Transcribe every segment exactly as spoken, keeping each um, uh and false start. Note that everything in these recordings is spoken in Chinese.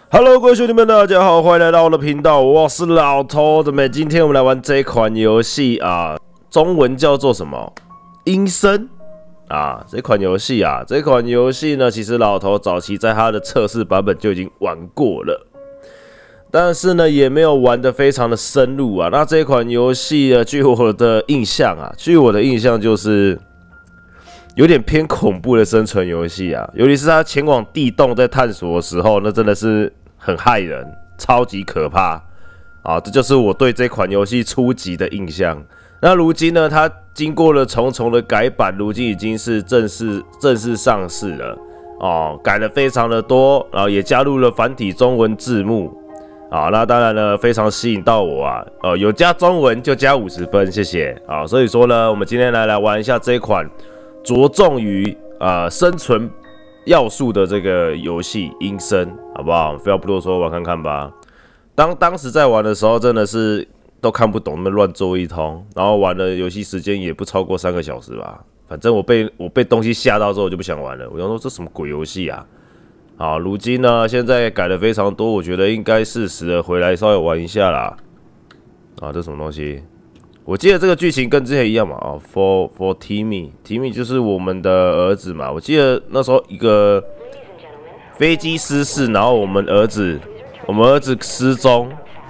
Hello， 各位兄弟们，大家好，欢迎来到我的频道，我是老头子们。今天我们来玩这款游戏啊，中文叫做什么？阴森啊，这款游戏啊，这款游戏呢，其实老头早期在他的测试版本就已经玩过了，但是呢，也没有玩得非常的深入啊。那这款游戏呢，据我的印象啊，据我的印象就是有点偏恐怖的生存游戏啊，尤其是他前往地洞在探索的时候，那真的是很害人，超级可怕啊！这就是我对这款游戏初级的印象。那如今呢，它经过了重重的改版，如今已经是正式正式上市了哦，改了非常的多，然后也加入了繁体中文字幕啊。那当然呢，非常吸引到我啊！呃，有加中文就加五十分，谢谢啊！所以说呢，我们今天来来玩一下这款着重于呃生存要素的这个游戏《阴森》，好不好？废话不多说，玩看看吧。当当时在玩的时候，真的是都看不懂，那么乱做一通，然后玩的游戏时间也不超过三个小时吧。反正我被我被东西吓到之后，我就不想玩了。我想说这什么鬼游戏啊？好，如今呢，现在改的非常多，我觉得应该适时的回来稍微玩一下啦。啊，这什么东西？我记得这个剧情跟之前一样嘛，啊 ，for for Timmy，Timmy 就是我们的儿子嘛。我记得那时候一个飞机失事，然后我们儿子，我们儿子失踪。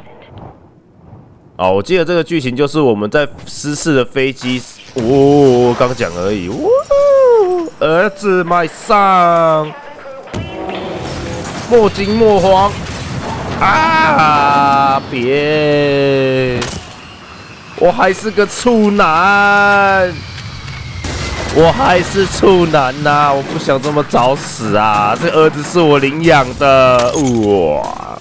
啊，我记得这个剧情就是我们在失事的飞机，哦，刚讲而已。哦，儿子买上，莫惊莫慌啊！别。我还是个处男，我还是处男呐、啊！我不想这么早死啊！这儿子是我领养的，哇！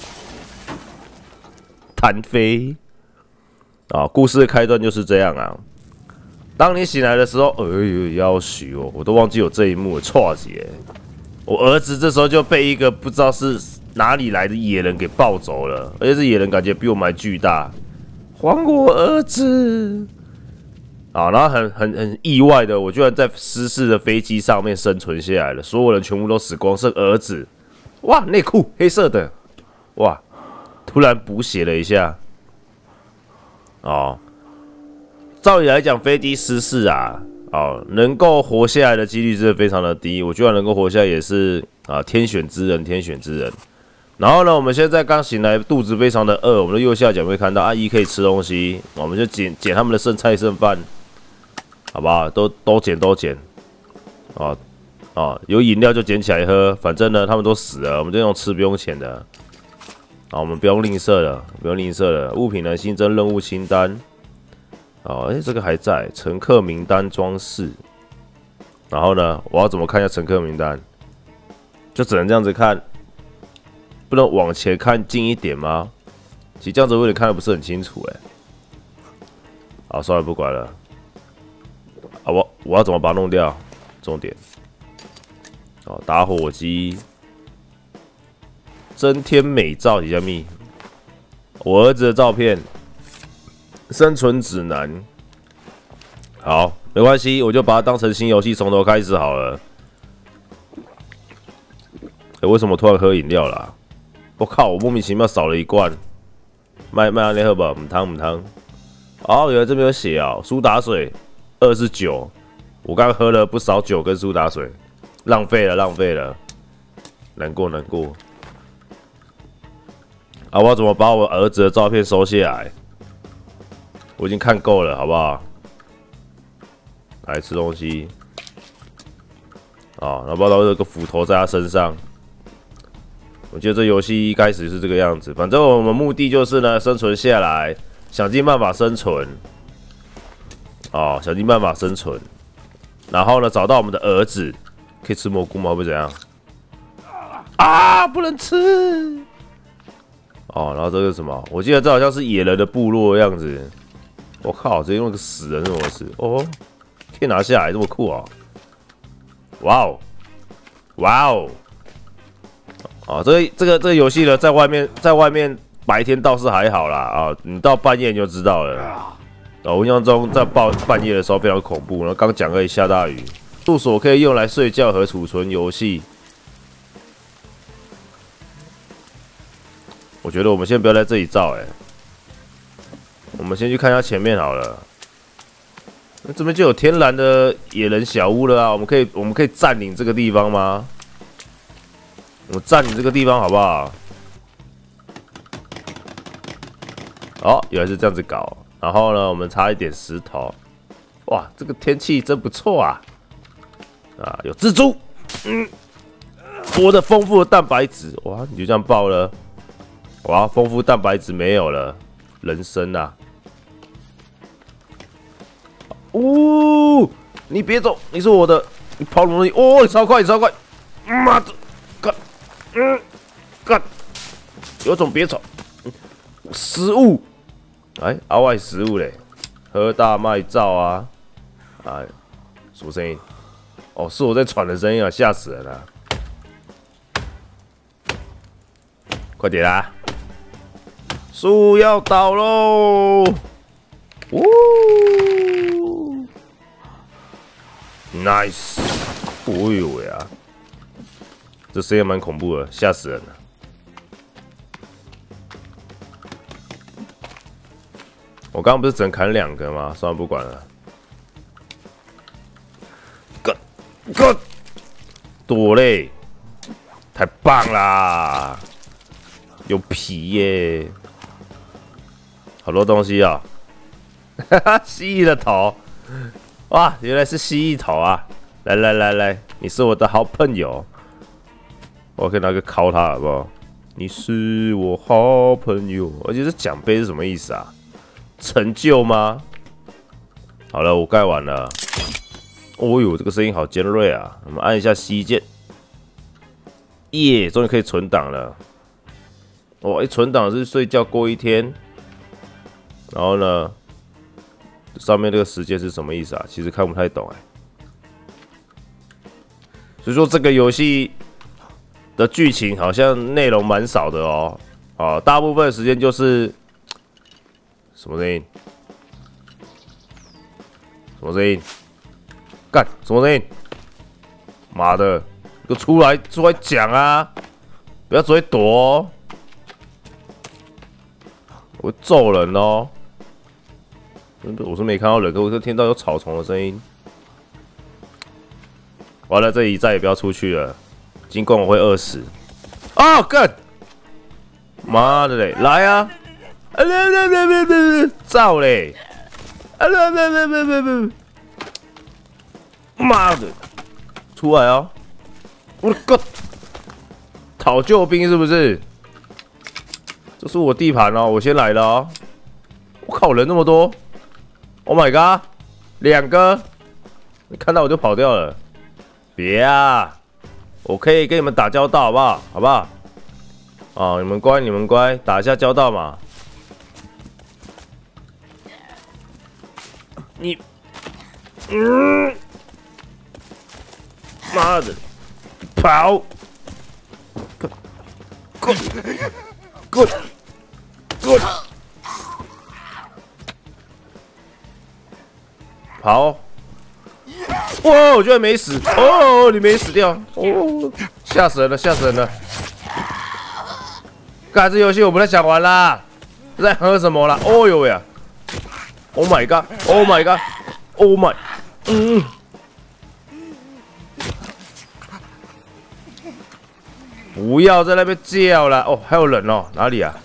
弹飞啊！故事的开端就是这样啊。当你醒来的时候，哎呦，要许哦，我都忘记有这一幕了，错节！我儿子这时候就被一个不知道是哪里来的野人给抱走了，而且这野人感觉比我们还巨大。还我儿子！啊，然后很很很意外的，我居然在失事的飞机上面生存下来了，所有人全部都死光，剩儿子。哇，内裤黑色的，哇！突然补血了一下。哦，照理来讲，飞机失事啊，哦，能够活下来的几率真的非常的低。我居然能够活下来，也是啊，天选之人，天选之人。然后呢，我们现在刚醒来，肚子非常的饿。我们的右下角会看到阿姨可以吃东西，我们就捡捡他们的剩菜剩饭，好不好？都都捡都捡，啊啊，有饮料就捡起来喝。反正呢，他们都死了，我们这种吃不用钱的。啊，我们不用吝啬了，不用吝啬了。物品呢，新增任务清单。哦，哎，这个还在，乘客名单装饰。然后呢，我要怎么看一下乘客名单？就只能这样子看。不能往前看近一点吗？其实这样子我有点看得不是很清楚哎。好，算了，不管了。啊，我我要怎么把它弄掉？重点。哦，打火机，增添美照，几加密。我儿子的照片，生存指南。好，没关系，我就把它当成新游戏从头开始好了。哎，为什么突然喝饮料啦、啊？我靠！我莫名其妙少了一罐，卖卖安利喝吧，母汤母汤。哦，原来这边有写啊，苏打水二是酒，我刚喝了不少酒跟苏打水，浪费了浪费了，难过难过。啊，我要怎么把我儿子的照片收下来？我已经看够了，好不好？来吃东西。啊，然后把到有个斧头在他身上。我觉得这游戏一开始是这个样子，反正我们目的就是呢，生存下来，想尽办法生存，哦，想尽办法生存，然后呢，找到我们的儿子，可以吃蘑菇吗？会不会怎样？啊，不能吃！哦，然后这个是什么？我记得这好像是野人的部落的样子。我靠，直接用个死人怎么吃？哦，可以拿下来，这么酷啊！哇哦，哇哦！啊，这个这个这个游戏呢，在外面在外面白天倒是还好啦啊，你到半夜你就知道了。啊，我印象中在半半夜的时候非常恐怖，然后刚讲而已下大雨。住所可以用来睡觉和储存游戏。 我觉得我们先不要在这里造，哎，我们先去看一下前面好了。那这边就有天然的野人小屋了啊！我们可以，我们可以占领这个地方吗？我们占领这个地方好不好？哦，原来是这样子搞。然后呢，我们插一点石头。哇，这个天气真不错啊！啊，有蜘蛛，嗯，我的丰富的蛋白质，哇，你就这样爆了。哇，丰富蛋白质没有了，人参啊！呜、哦，你别走，你是我的，你跑什么东西？哦，你超快，你超快！妈的，干，嗯，干，有种别走，食物，哎，阿外食物嘞，喝大麦皂啊，哎，什么声音？哦，是我在喘的声音啊，吓死人了！快点啦！树要倒喽！呜 ，nice！ 哦呦喂啊，这声音蛮恐怖的，吓死人了。我刚刚不是只能砍两个吗？算了，不管了。干干，躲嘞！太棒啦！有皮耶！好多东西啊、喔！哈哈，蜥蜴的头，哇，原来是蜥蜴头啊！来来来来，你是我的好朋友，我可以拿个敲他好不好？你是我好朋友，而且这奖杯是什么意思啊？成就吗？好了，我盖完了。哦呦，这个声音好尖锐啊！我们按一下 C 键，耶，终于可以存档了。哦，一存档是睡觉过一天。然后呢，上面这个时间是什么意思啊？其实看不太懂哎。所以说这个游戏的剧情好像内容蛮少的哦，啊，大部分的时间就是什么声音？什么声音？干什么声音？妈的，给我出来出来讲啊！不要只会躲哦，我会揍人哦。我是没看到人，可我就听到有草丛的声音。完了，这里再也不要出去了，尽管我会饿死。哦，干！妈的嘞，来啊！啊别别别别别别，造嘞！啊别别别别别别！妈的，出来啊！我的个，讨救兵是不是？这是我地盘哦，我先来了哦。我靠，人那么多！ Oh my god， 两个，你看到我就跑掉了，别啊！我可以跟你们打交道，好不好？好不好？哦，你们乖，你们乖，打一下交道嘛。你，嗯，妈的，跑 ，good good good。 跑！哇，我居然没死！哦，你没死掉！哦，吓死人了，吓死人了！干，这游戏我不太想玩啦，在喝什么啦？哦呦喂啊 ！Oh my god！Oh my god！Oh my！ 嗯，不要在那边叫了！哦，还有人哦，哪里啊？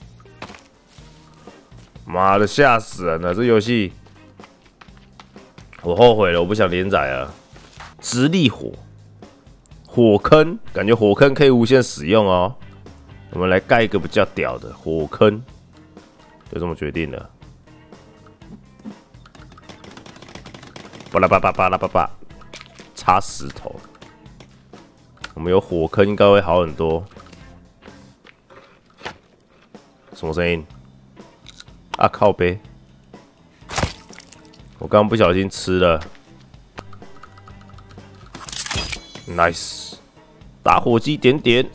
妈的，吓死人了！这游戏。 我后悔了，我不想连载了。直立火，火坑，感觉火坑可以无限使用哦。我们来盖一个比较屌的火坑，就这么决定了。巴拉巴巴巴拉巴巴，插石头。我们有火坑，应该会好很多。什么声音？啊靠背！ 我刚刚不小心吃了 ，nice， 打火机点点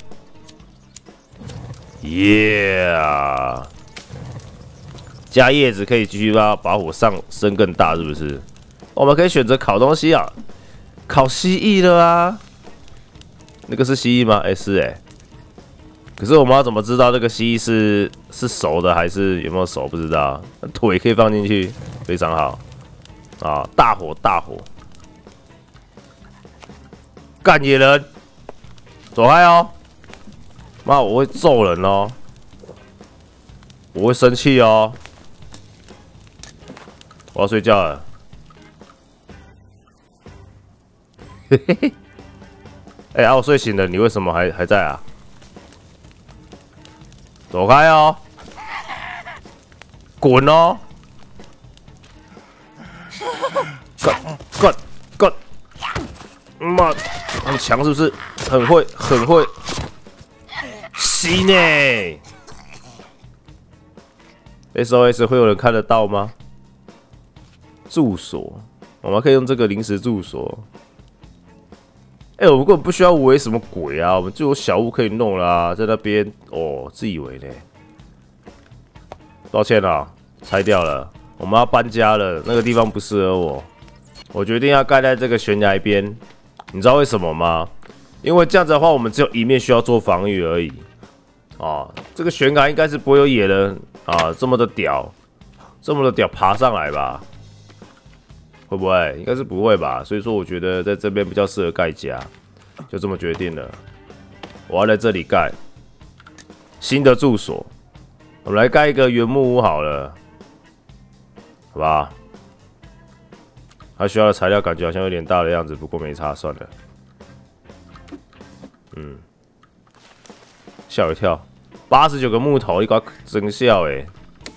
，yeah， 加叶子可以继续把把火上升更大，是不是？我们可以选择烤东西啊，烤蜥蜴了啊，那个是蜥蜴吗？哎、欸、是哎、欸， 可是我们要怎么知道这个蜥蜴是是熟的还是有没有熟？不知道。腿可以放进去，非常好。啊，大火大火，干野人，走开哦！妈，我会揍人哦，我会生气哦。我要睡觉了。嘿嘿嘿。哎、欸，啊，我睡醒了，你为什么还还在啊？走开哦！滚哦！干干干！妈，很强是不是？很会，很会。吸呢 ？S O S 会有人看得到吗？住所，我们可以用这个临时住所。哎、欸，我们根本不需要围什么鬼啊，我们就有小屋可以弄啦，在那边哦，自以为呢。抱歉啦，拆掉了，我们要搬家了，那个地方不适合我，我决定要盖在这个悬崖边。你知道为什么吗？因为这样子的话，我们只有一面需要做防御而已。啊，这个悬崖应该是不会有野人啊这么的屌，这么的屌爬上来吧？会不会？应该是不会吧。所以说，我觉得在这边比较适合盖家，就这么决定了。我要在这里盖新的住所，我们来盖一个原木屋好了，好吧？它需要的材料感觉好像有点大的样子，不过没差，算了。嗯，吓我一跳，八十九个木头，你搞真笑哎！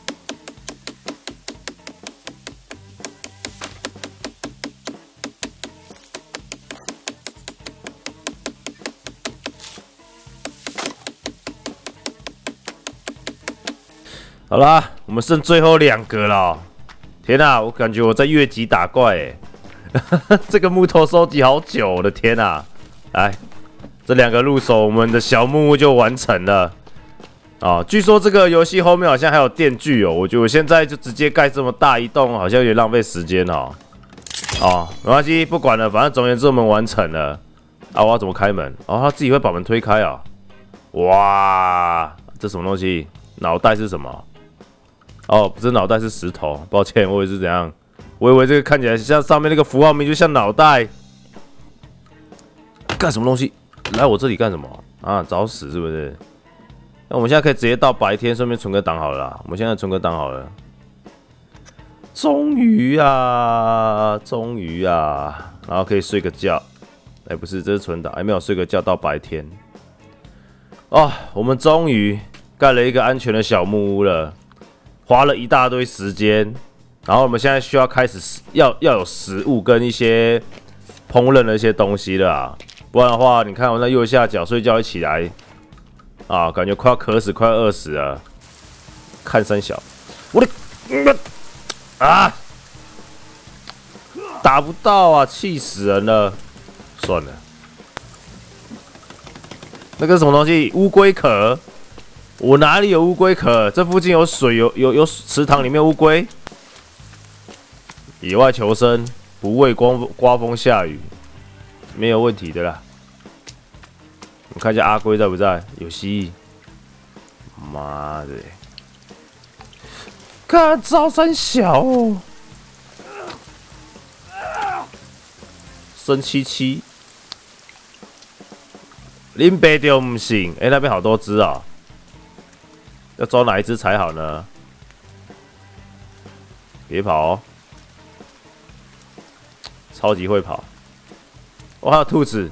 好啦，我们剩最后两个了。天啊，我感觉我在越级打怪哎！这个木头收集好久，我的天啊！来，这两个入手，我们的小木屋就完成了。啊，据说这个游戏后面好像还有电锯哦。我觉得我现在就直接盖这么大一栋，好像有点浪费时间哦。哦，没关系，不管了，反正总而言之我们完成了。啊，我要怎么开门？哦，他自己会把门推开啊！哇，这什么东西？脑袋是什么？哦，不是脑袋，是石头。抱歉，我以为是怎样？我以为这个看起来像上面那个符号名就像脑袋。干什么东西？来我这里干什么？啊，找死是不是？那我们现在可以直接到白天，顺便存个档好了啦。我们现在存个档好了。终于啊，终于啊，然后可以睡个觉。哎、欸，不是，这是存档，还没有睡个觉到白天。哦，我们终于盖了一个安全的小木屋了。花了一大堆时间，然后我们现在需要开始要要有食物跟一些烹饪的一些东西了啊，不然的话，你看我那右下角睡觉一起来啊，感觉快要渴死，快要饿死了。看三小，我的、嗯、啊，打不到啊，气死人了！算了，那个是什么东西？乌龟壳。我哪里有乌龟壳？这附近有水，有有有池塘，里面有乌龟。野外求生，不畏刮刮风下雨，没有问题的啦。我们看一下阿龟在不在？有蜥蜴。妈的！看招三小哦，生七七，林北就不行。哎、欸，那边好多只啊、喔。要抓哪一只才好呢？别跑哦！超级会跑。我、哦、还有兔子。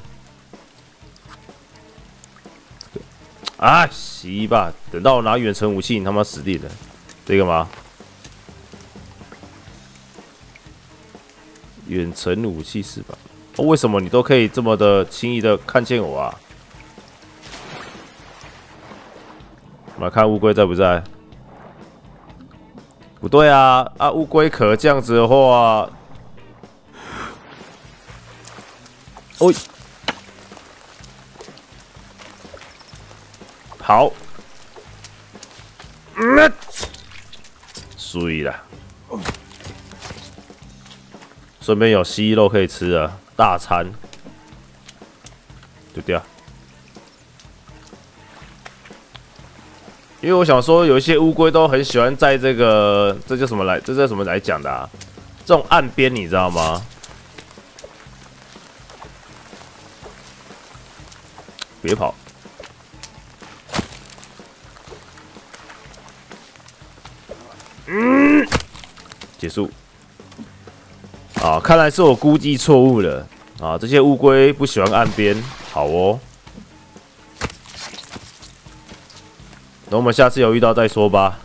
啊，洗吧！等到我拿远程武器，你他妈死定了！这个吗？远程武器是吧？哦，为什么你都可以这么的轻易的看见我啊？我们来看乌龟在不在？不对啊！啊，乌龟壳这样子的话，哦，好，嗯，水了，顺便有蜥蜴肉可以吃了，大餐，丢掉。 因为我想说，有一些乌龟都很喜欢在这个这叫什么来？这叫什么来讲的啊？这种岸边，你知道吗？别跑！嗯，结束。啊，看来是我估计错误了啊！这些乌龟不喜欢岸边，好哦。等我们下次有遇到再说吧。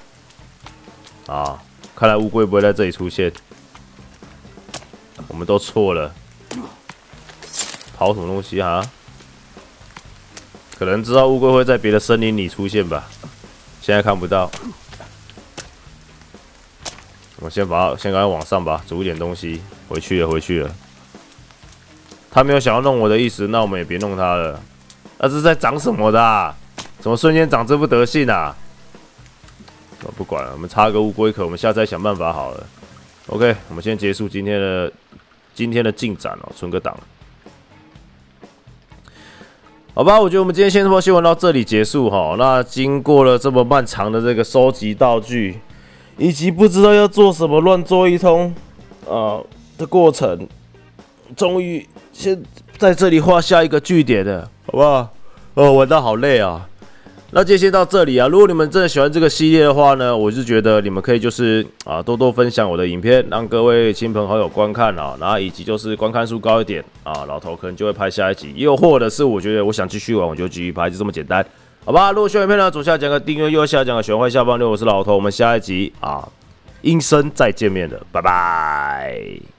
啊，看来乌龟不会在这里出现，我们都错了。跑什么东西啊？可能知道乌龟会在别的森林里出现吧，现在看不到。我先把它先赶快往上吧，煮一点东西。回去了，回去了。他没有想要弄我的意思，那我们也别弄他了。那是在长什么的啊？怎么瞬间长这副德性啊？我不管了，我们插个乌龟壳，我们下次再想办法好了。OK， 我们先结束今天的今天的进展哦，存个档。好吧，我觉得我们今天先播新闻到这里结束哈。那经过了这么漫长的这个收集道具，以及不知道要做什么乱做一通啊、呃、的过程，终于先在这里画下一个句点了，好不好？哦，玩到好累啊。那今天先到这里啊！如果你们真的喜欢这个系列的话呢，我是觉得你们可以就是啊多多分享我的影片，让各位亲朋好友观看啊，然后以及就是观看数高一点啊，老头可能就会拍下一集，又或者是我觉得我想继续玩，我就继续拍，就这么简单，好吧？如果喜欢影片呢，左下角个订阅，右下角个选坏下方六，我是老头，我们下一集啊，音声再见面了，拜拜。